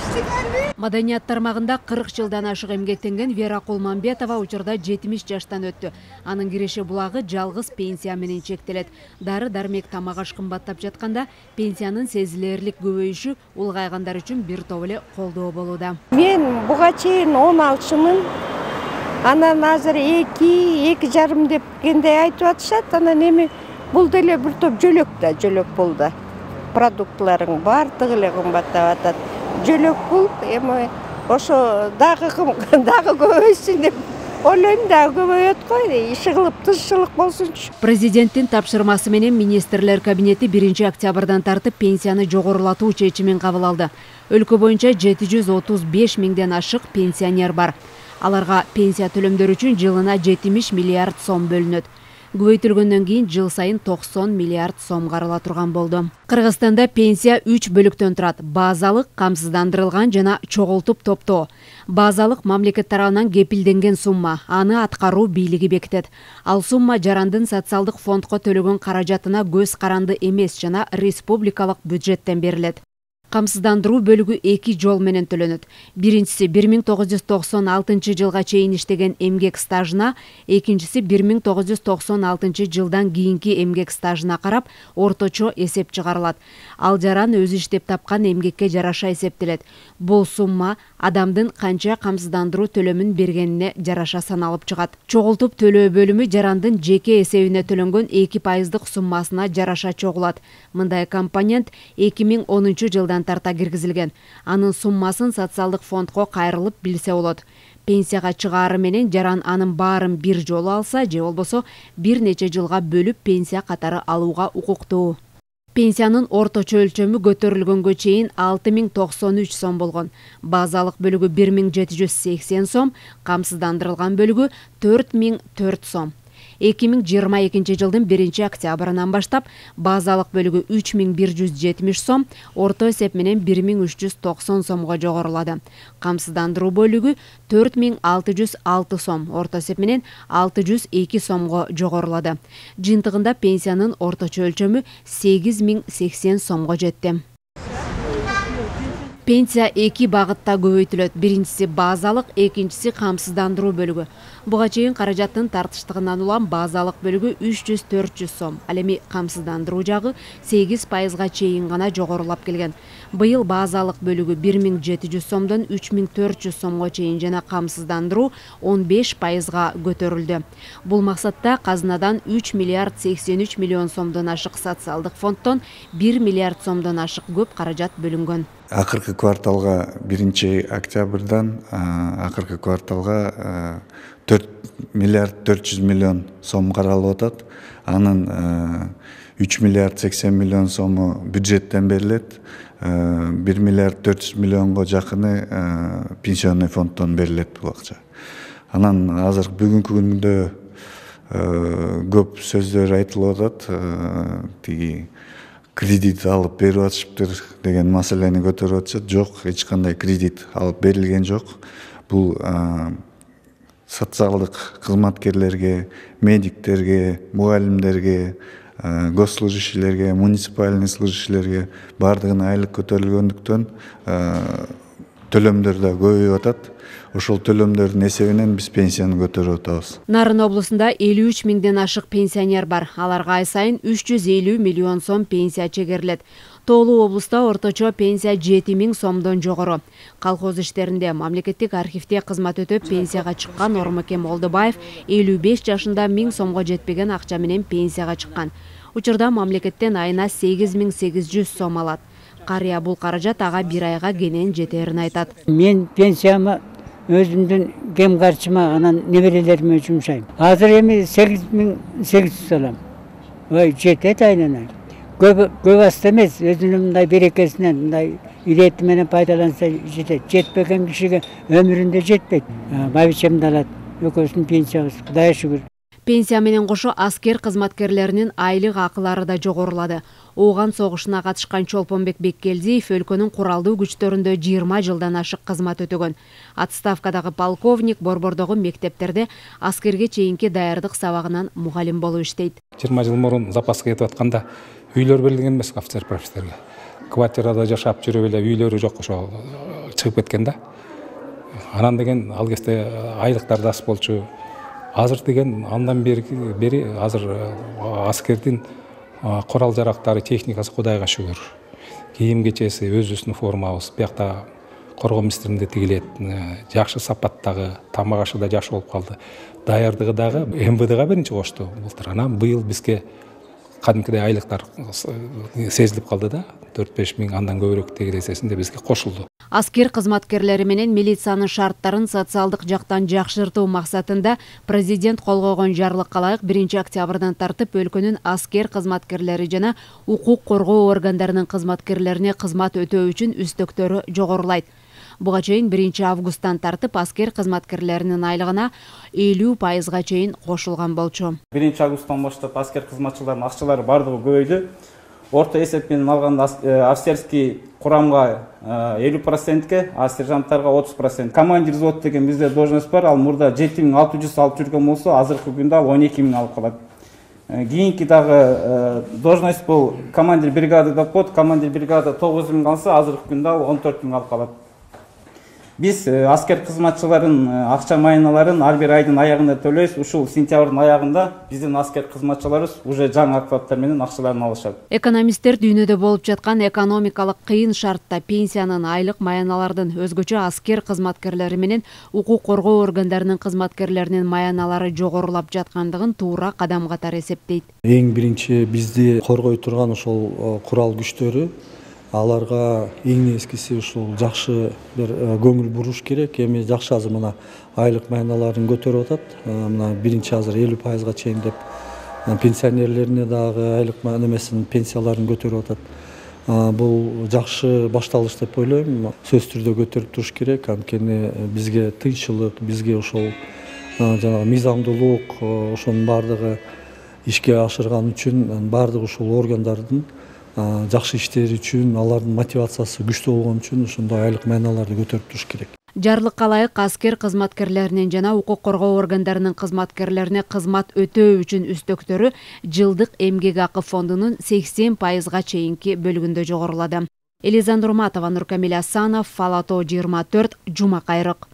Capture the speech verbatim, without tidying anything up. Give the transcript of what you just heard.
Маданият тармагында кырк жылдан ашык эмгектенген Вера Кулманбетова учурда жетимиш жаштан өттү. Анын киреше булагы жалгыз пенсия менен чектелет. Дары дармек тамак аш кымбаттап жатканда пенсиянын сезилерлик көбөйүшү улгайгандар үчүн бир топ эле колдоо болууда. Мен буга чейин он алты миң, анан азыр эки, эки жарым деп кендей айтып атышат. Анан эми бул деле бир топ жөлөк да, жөлөк болду. Продуктларың бардыгы эле кымбаттап атат. Жөлөк бул эми ошо дагы дагы көбөйсүн деп ойлойм, дагы көбөйөт го, иши кылып тынччылык болсунчу. Президенттин тапшырмасы менен министрлер кабинети биринчи октябрдан тартып пенсияны жогорулатуу чечимин кабыл алды. Өлкө боюнча жети жүз отуз беш миңден ашык пенсионер бар. Аларга пенсия төлөмдөрү үчүн жылына жетимиш миллиард сом бөлүнөт. Көбөйтүлгөндөн кийин жыл сайын токсон миллиард сом карала турган болду. Кыргызстанда пенсия үч бөлүктөн турат: базалык, камсыздандырылган жана чогултуп топтоо. Базалык мамлекет тарабынан кепилденген сумма, аны аткаруу бийлиги бекитет. Ал сумма жарандын социалдык фондко төлөгөн каражатына көз каранды эмес жана республикалык бюджеттен берилет. Камсыздандыруу бөлүгү эки жол менен төлөнөт. Биринчиси бир миң тогуз жүз токсон алтынчы жылга чейин иштеген эмгек стажына, экинчиси бир миң тогуз жүз токсон алтынчы жылдан кийинки эмгек стажына карап орточо эсеп чыгарылат. Ал жаран өзү иштеп тапкан эмгекке жараша эсептелет. Бул сумма адамдын канча камсыздандыруу төлөмүн бергенине жараша саналып чыгат. Чогултуп төлөө бөлүмү жарандын жеке эсебине төлөнгөн эки пайыздык суммасына жараша чогулат. Мындай компонент эки миң онунчу жылдан тарта киргизилген. Анын суммасын социалдык фондко кайрылып билсе болот. Пенсияга чыгаары менен жаран анын баарын бир жолу алса, же болбосо бир нече жылга бөлүп пенсия катары алууга укуктуу. Пенсиянын орточо өлчөмү көтөрүлгөнгө чейин алты миң токсон үч сом болгон. Базалык бөлүгү бир миң жети жүз сексен сом, камсыздандырылган бөлүгү төрт миң төрт сом. эки миң жыйырма экинчи жылдын биринчи октябрынан баштап базалык бөлүгү үч миң бир жүз жетимиш сом, орто эсеп менен бир миң үч жүз токсон сомго жогорулады. Камсыздандыруу бөлүгү төрт миң алты жүз алты сом, орто эсеп менен алты жүз эки сомго жогорулады. Жыйынтыгында пенсиянын орточо өлчөмү сегиз миң сексен сомго жетти. Пенсия эки багытта көбөйтүлөт. Биринчиси базалык, экинчиси камсыздандыруу бөлүгү. Буга чейин каражаттын тартыштыгынан улам базалык бөлүгү үч жүз төрт жүз сом, ал эми камсыздандыруу жагы сегиз пайызга чейин гана жогорулап келген. Быйыл базалык бөлүгү бир миң жети жүз сомдон үч миң төрт жүз сомго чейин жана камсыздандыруу он беш пайызга көтөрүлдү. Бул максатта казынадан үч миллиард сексен үч миллион сомдон ашык, социалдык фонддон бир миллиард сомдон ашык көп каражат бөлүнгөн. Акыркы кварталга биринчи октябрдан акыркы кварталга төрт миллиард төрт жүз миллион сом каралып атат. Анын үч миллиард сексен миллион сому бюджеттен берилет. бир миллиард төрт жүз миллионго жакыны пенсионный фонддон берилет бул акча. Анан азыр бүгүнкү күндө көп сөздөр айтылып атат. Тиги кредит алып берип атышыптыр деген маселени көтөрүп атышат. Жок, эч кандай кредит алып берилген жок. Бул социалдык кызматкерлерге, медиктерге, мугалимдерге, госслужащийлерге, муниципальный служащийлерге бардыгына айлык көтөрүлгөндүктөн төлөмдөр да көбөйүп атат. Ошол төлөмдөрдүн эсебинен биз пенсияны көтөрүп атабыз. Нарын облусунда элүү үч миңден ашык пенсионер бар. Аларга ай сайын үч жүз элүү миллион сом пенсия чегерилет. Тоолуу облуста орточо пенсия жети миң сомдон жогору. Колхоз иштеринде мамлекеттик архивде кызмат өтөп пенсияга чыккан Ормоке Молдобаев элүү беш жашында миң сомго жетпеген акча менен пенсияга чыккан. Учурда мамлекеттен айына сегиз миң сегиз жүз сом алат. Карыя бул каражат ага бир айга кенен жетерин айтат. Мен пенсияма өзүмдүн кем карчыма анан неберелериме жумшайм. Азыр эми сегиз миң сегиз жүз алам. Ой, жетет айнана. Көп көп аста эмес, өзүнүн мындай берекесинен, мындай ирети менен пайдаланса жетет. Жетпеген кишиге өмүрүндө жетпейт. Байбичемди алат. Экөөсүнүн пенсиябыз, Кудайга шүгүр. Пенсия менен кошо аскер кызматкерлеринин айлык акылары да жогорулады. Ооган согушуна катышкан Чолпонбек Беккелдиев өлкөнүн куралдуу күчтөрүндө жыйырма жылдан ашык кызмат өтөгөн. Отставкадагы полковник борбордогу мектептерде аскерге чейинки даярдык сабагынан мугалим болуп иштейт. жыйырма жыл мурун запаска кетип атканда үйлөр берилген эмес офицер профессорго. Квартирада жашап жүрүп эле үйлөрү жок, ошо чыгып кеткен да. Анан деген ал кезде айлыктар да аз болчу. Азыр деген андан бери бери азыр аскердин корал жарактары, техникасы Кудайга шүгүр. Кийим кечеси өзүбүздүн формабыз, биякта коргоо министрлигинде тигилет. Жакшы сапаттагы, тамак ашы да жакшы болуп калды. Даярдыгы дагы эм вэ дэга биринчи кошту былтыр. Анан быйыл бизге кадимкидей айлыктар сезилип калды да. төрт беш миң андан көбүрөөк тегиз эсесинде бизге кошулду. Аскер кызматкерлери менен милициянын шарттарын социалдык жактан жакшыртуу максатында президент кол койгон жарлыкка ылайык биринчи октябрдан тартып өлкөнүн аскер кызматкерлери жана укук коргоо органдарынын кызматкерлерине кызмат өтөө үчүн үстөктөрү жогорулайт. Буга чейин биринчи августтан тартып аскер кызматкерлеринин айлыгына элүү пайызга чейин кошулган болчу. биринчи августтан баштап аскер кызматчыларынын акчалары бардыгы көбөйдү. Орта эсеп менен алганда офицерский курамга элүү процентке, а сержанттарга отуз процент. Командир взвод деген бизде должность бар. Ал мурда жети миң алты жүз алып жүргөн болсо, азыркы күндө ал он эки миң алып калат. Кийинки дагы должность бул командир бригады деп коет. Командир бригада тогуз миң алса, азыркы күндө ал он төрт миң алып калат. Биз аскер кызматчыларын акча майналарын ар бир айдын аягында төлөйбүз. Ушул сентябрдын аягында биздин аскер кызматчыларыбыз уже жаңы акчалар менен акчаларын алышат. Экономисттер дүйнөдө болуп жаткан экономикалык кыйын шартта пенсиянын, айлык маяналардын, өзгөчө аскер кызматкерлери менен укук коргоо органдарынын кызматкерлеринин маяналары жогорулап жаткандыгын туура кадам катары эсептейт. Эң биринчи бизди коргой турган ошол курал күчтөрү, аларга эң нескиси ушул жакшы бир көңүл буруш керек. Эми жакшы азыр мына айлык маяналарын көтөрүп атат. Мына биринчи азыр элүү пайызга чейин деп пенсионерлерине дагы айлык немесин пенсияларын көтөрүп атат. Бул жакшы башталыш деп ойлойм. Сөзсүз түрдө көтөрүп туруш керек. Анткени бизге тынччылык, бизге ошол жанагы мыйзамдуулук, ошонун баардыгы ишке ашырган үчүн баардык ушул органдардын жакшы иштери үчүн, алардын мотивациясы күчтүү болгон үчүн ушундай айлык маяналарды көтөрүп туруш керек. Жарлыкка ылайык аскер кызматкерлеринин жана укук коргоо органдарынын кызматкерлерине кызмат өтөө үчүн үстөктөрү жылдык эмгек акы фондунун сексен пайызга чейинки бөлүгүндө жогорулады. Элиза Нурматова, Нуркамил Асанов, Фалато жыйырма төрт, Жума Кайрык.